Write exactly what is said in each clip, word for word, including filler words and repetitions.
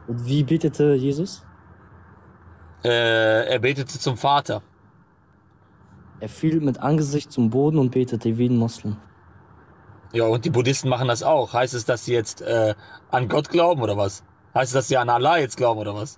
Und wie betete Jesus? Äh, er betete zum Vater. Er fiel mit Angesicht zum Boden und betete wie ein Moslem. Ja, und die Buddhisten machen das auch. Heißt es, dass sie jetzt äh, an Gott glauben oder was? Heißt es, dass sie an Allah jetzt glauben oder was?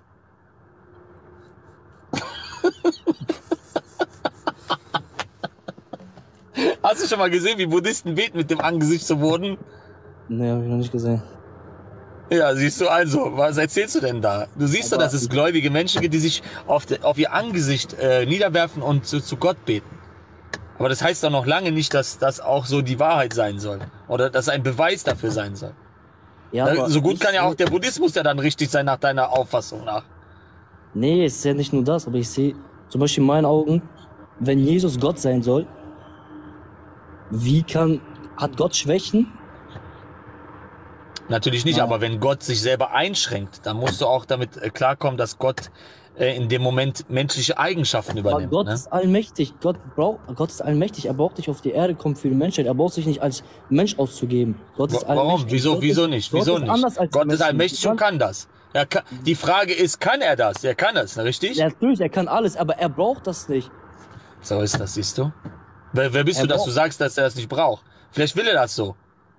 Hast du schon mal gesehen, wie Buddhisten beten mit dem Angesicht zum Boden? Nee, hab ich noch nicht gesehen. Ja, siehst du also, was erzählst du denn da? Du siehst doch, Aber dass es gläubige Menschen gibt, die sich auf, de, auf ihr Angesicht äh, niederwerfen und zu, zu Gott beten. Aber das heißt doch noch lange nicht, dass das auch so die Wahrheit sein soll. Oder dass ein Beweis dafür sein soll. ja, Da, aber so gut ich kann ja auch sehe, der Buddhismus ja dann richtig sein, nach deiner Auffassung nach. nee, es ist ja nicht nur das, aber ich sehe zum Beispiel in meinen Augen, wenn Jesus Gott sein soll, wie kann, hat Gott Schwächen? Natürlich nicht, Nein. aber wenn Gott sich selber einschränkt, dann musst du auch damit äh, klarkommen, dass Gott äh, in dem Moment menschliche Eigenschaften Aber übernimmt. Gott Ne? ist allmächtig. Gott braucht, Gott ist allmächtig. Er braucht nicht auf die Erde kommen für die Menschheit. Er braucht sich nicht als Mensch auszugeben. Gott ist Wa- Warum? allmächtig. Wieso? Gott Wieso ist, nicht? Gott Wieso ist nicht? anders als die Gott ist Menschen. Du allmächtig und kannst, kann das. Er kann, die Frage ist, kann er das? Er kann es, richtig? ja, natürlich, er kann alles, aber er braucht das nicht. So ist das, siehst du? Wer, wer bist Er du, dass du braucht, sagst, dass er das nicht braucht? Vielleicht will er das so.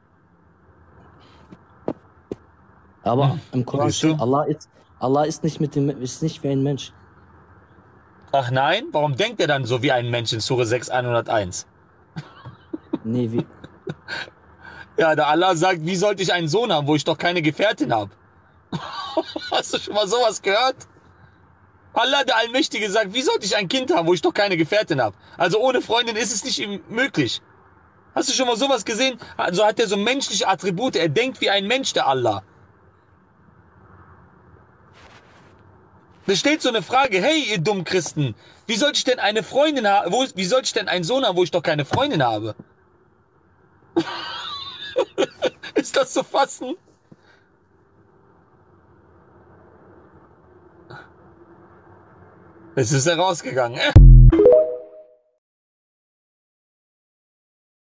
aber im Koran Siehst du? steht, Allah ist, Allah ist nicht mit dem, ist nicht wie ein Mensch. Ach nein? Warum denkt er dann so wie ein Mensch in Sure sechs hunderteins? Nee, wie, Ja, da Allah sagt, wie sollte ich einen Sohn haben, wo ich doch keine Gefährtin habe? Hast du schon mal sowas gehört? Allah, der Allmächtige, sagt, wie sollte ich ein Kind haben, wo ich doch keine Gefährtin habe? Also ohne Freundin ist es nicht möglich. Hast du schon mal sowas gesehen? Also hat er so menschliche Attribute. Er denkt wie ein Mensch, der Allah. Da stellt so eine Frage, hey, ihr dummen Christen, wie sollte ich denn eine Freundin haben, wo, wie sollte ich denn einen Sohn haben, wo ich doch keine Freundin habe? Ist das zu fassen? Es ist herausgegangen.